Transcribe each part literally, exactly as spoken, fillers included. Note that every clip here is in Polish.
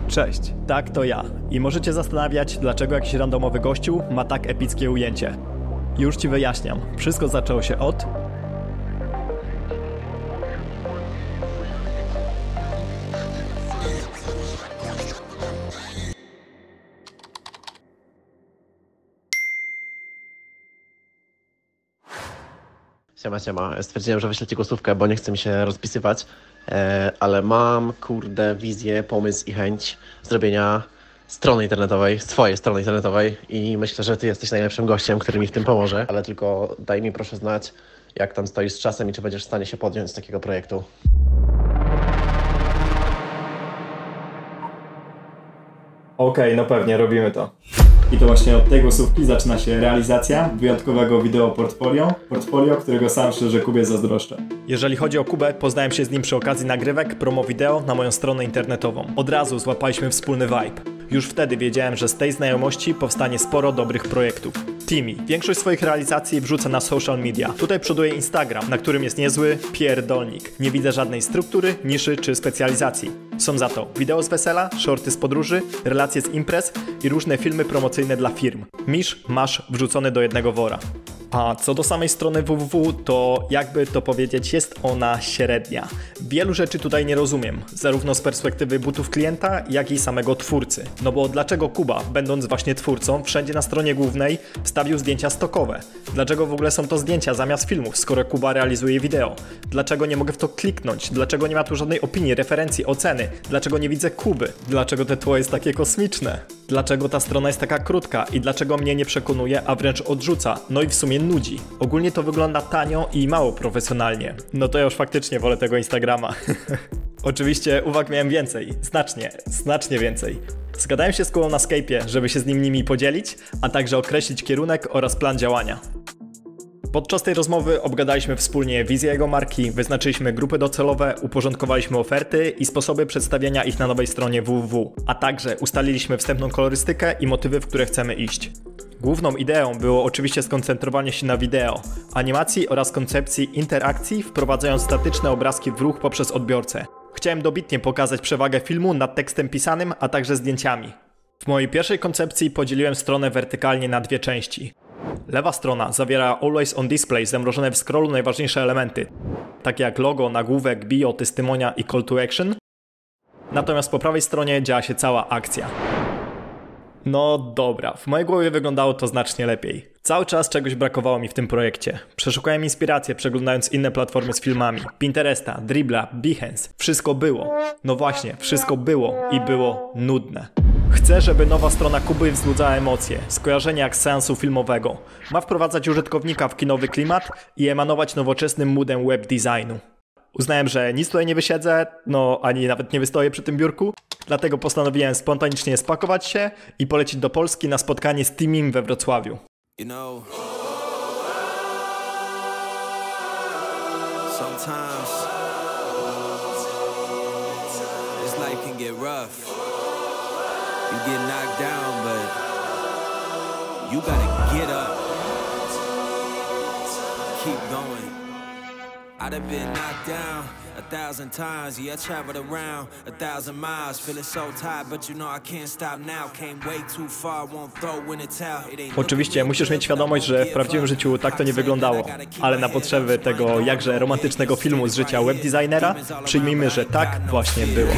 Cześć, tak to ja. I możecie zastanawiać, dlaczego jakiś randomowy gościu ma tak epickie ujęcie. Już ci wyjaśniam. Wszystko zaczęło się od... Siema, siema. Stwierdziłem, że wyślę ci głosówkę, bo nie chcę mi się rozpisywać, e, ale mam, kurde, wizję, pomysł i chęć zrobienia strony internetowej, swojej strony internetowej i myślę, że ty jesteś najlepszym gościem, który mi w tym pomoże, ale tylko daj mi proszę znać, jak tam stoisz z czasem i czy będziesz w stanie się podjąć z takiego projektu. Okej, no pewnie, robimy to. I to właśnie od tej głosówki zaczyna się realizacja wyjątkowego wideo portfolio, portfolio, którego sam szczerze Kubie zazdroszczę. Jeżeli chodzi o Kubę, poznałem się z nim przy okazji nagrywek promo wideo na moją stronę internetową. Od razu złapaliśmy wspólny vibe. Już wtedy wiedziałem, że z tej znajomości powstanie sporo dobrych projektów. Timi. Większość swoich realizacji wrzuca na social media. Tutaj przoduje Instagram, na którym jest niezły pierdolnik. Nie widzę żadnej struktury, niszy czy specjalizacji. Są za to wideo z wesela, shorty z podróży, relacje z imprez i różne filmy promocyjne dla firm. Misz masz wrzucony do jednego wora. A co do samej strony www, to jakby to powiedzieć, jest ona średnia. Wielu rzeczy tutaj nie rozumiem, zarówno z perspektywy butów klienta, jak i samego twórcy. No bo dlaczego Kuba, będąc właśnie twórcą, wszędzie na stronie głównej wstawił zdjęcia stokowe? Dlaczego w ogóle są to zdjęcia zamiast filmów, skoro Kuba realizuje wideo? Dlaczego nie mogę w to kliknąć? Dlaczego nie ma tu żadnej opinii, referencji, oceny? Dlaczego nie widzę Kuby? Dlaczego te tło jest takie kosmiczne? Dlaczego ta strona jest taka krótka i dlaczego mnie nie przekonuje, a wręcz odrzuca? No i w sumie nudzi. Ogólnie to wygląda tanio i mało profesjonalnie. No to ja już faktycznie wolę tego Instagrama. Oczywiście uwag miałem więcej. Znacznie, znacznie więcej. Zgadałem się z Kubą na Skype'ie, żeby się z nim nimi podzielić, a także określić kierunek oraz plan działania. Podczas tej rozmowy obgadaliśmy wspólnie wizję jego marki, wyznaczyliśmy grupy docelowe, uporządkowaliśmy oferty i sposoby przedstawiania ich na nowej stronie www, a także ustaliliśmy wstępną kolorystykę i motywy, w które chcemy iść. Główną ideą było oczywiście skoncentrowanie się na wideo, animacji oraz koncepcji interakcji, wprowadzając statyczne obrazki w ruch poprzez odbiorcę. Chciałem dobitnie pokazać przewagę filmu nad tekstem pisanym, a także zdjęciami. W mojej pierwszej koncepcji podzieliłem stronę wertykalnie na dwie części. Lewa strona zawiera Always on Display, zamrożone w scrollu najważniejsze elementy, takie jak logo, nagłówek, bio, testymonia i call to action. Natomiast po prawej stronie działa się cała akcja. No dobra, w mojej głowie wyglądało to znacznie lepiej. Cały czas czegoś brakowało mi w tym projekcie. Przeszukałem inspirację, przeglądając inne platformy z filmami. Pinteresta, Dribbla, Behance. Wszystko było. No właśnie, wszystko było i było nudne. Chcę, żeby nowa strona Kuby wzbudzała emocje, skojarzenia jak z seansu filmowego. Ma wprowadzać użytkownika w kinowy klimat i emanować nowoczesnym moodem web designu. Uznałem, że nic tutaj nie wysiedzę, no ani nawet nie wystoję przy tym biurku, dlatego postanowiłem spontanicznie spakować się i polecieć do Polski na spotkanie z Teamim we Wrocławiu. You know, sometimes this life can get rough. You get knocked down, but you gotta get up. Keep going. I'd have been knocked down a thousand times. Yeah, I traveled around a thousand miles. Feeling so tired, but you know I can't stop now. Came way too far, won't throw in the towel. Oczywiście musisz mieć świadomość, że w prawdziwym życiu tak to nie wyglądało, ale na potrzeby tego jakże romantycznego filmu z życia webdesignera przyjmijmy, że tak właśnie było.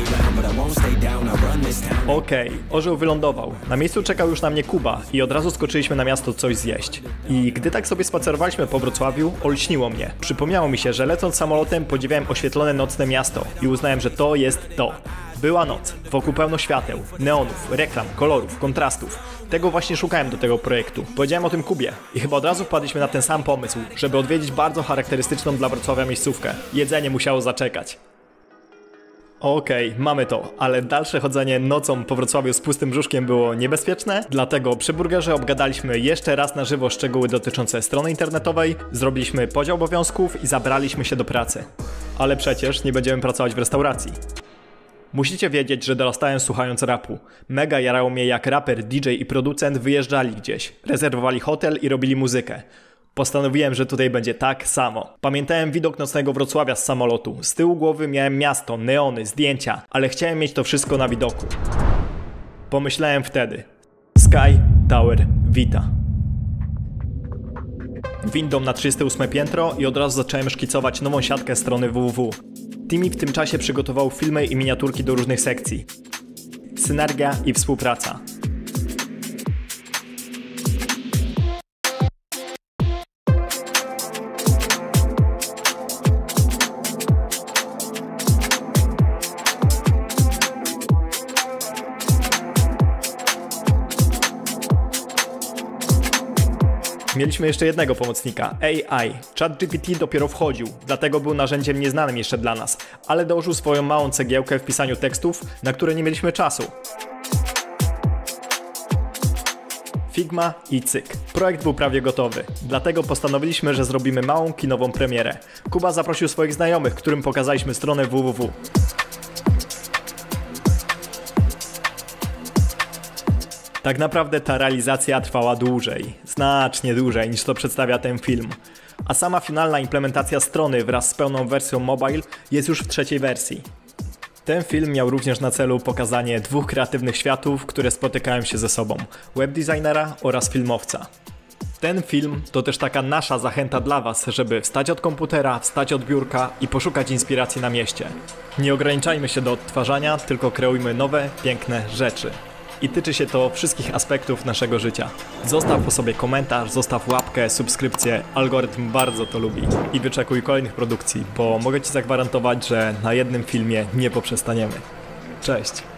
Okej, okay, orzeł wylądował. Na miejscu czekał już na mnie Kuba i od razu skoczyliśmy na miasto coś zjeść. I gdy tak sobie spacerowaliśmy po Wrocławiu, olśniło mnie. Przypomniało mi się, że lecąc samolotem podziwiałem oświetlone nocne miasto i uznałem, że to jest to. Była noc, wokół pełno świateł, neonów, reklam, kolorów, kontrastów. Tego właśnie szukałem do tego projektu. Powiedziałem o tym Kubie i chyba od razu wpadliśmy na ten sam pomysł, żeby odwiedzić bardzo charakterystyczną dla Wrocławia miejscówkę. Jedzenie musiało zaczekać. Okej, okay, mamy to, ale dalsze chodzenie nocą po Wrocławiu z pustym brzuszkiem było niebezpieczne, dlatego przy burgerze obgadaliśmy jeszcze raz na żywo szczegóły dotyczące strony internetowej, zrobiliśmy podział obowiązków i zabraliśmy się do pracy. Ale przecież nie będziemy pracować w restauracji. Musicie wiedzieć, że dorastałem słuchając rapu. Mega jarało mnie jak raper, D J i producent wyjeżdżali gdzieś, rezerwowali hotel i robili muzykę. Postanowiłem, że tutaj będzie tak samo. Pamiętałem widok nocnego Wrocławia z samolotu. Z tyłu głowy miałem miasto, neony, zdjęcia, ale chciałem mieć to wszystko na widoku. Pomyślałem wtedy. Sky Tower wita. Windą na trzydzieste ósme piętro i od razu zacząłem szkicować nową siatkę strony www. Timi w tym czasie przygotował filmy i miniaturki do różnych sekcji. Synergia i współpraca. Mieliśmy jeszcze jednego pomocnika, A I. ChatGPT dopiero wchodził, dlatego był narzędziem nieznanym jeszcze dla nas, ale dołożył swoją małą cegiełkę w pisaniu tekstów, na które nie mieliśmy czasu. Figma i cyk. Projekt był prawie gotowy, dlatego postanowiliśmy, że zrobimy małą kinową premierę. Kuba zaprosił swoich znajomych, którym pokazaliśmy stronę www. Tak naprawdę ta realizacja trwała dłużej, znacznie dłużej niż to przedstawia ten film. A sama finalna implementacja strony wraz z pełną wersją mobile jest już w trzeciej wersji. Ten film miał również na celu pokazanie dwóch kreatywnych światów, które spotykają się ze sobą, webdesignera oraz filmowca. Ten film to też taka nasza zachęta dla Was, żeby wstać od komputera, wstać od biurka i poszukać inspiracji na mieście. Nie ograniczajmy się do odtwarzania, tylko kreujmy nowe, piękne rzeczy. I tyczy się to wszystkich aspektów naszego życia. Zostaw po sobie komentarz, zostaw łapkę, subskrypcję, algorytm bardzo to lubi. I wyczekuj kolejnych produkcji, bo mogę Ci zagwarantować, że na jednym filmie nie poprzestaniemy. Cześć!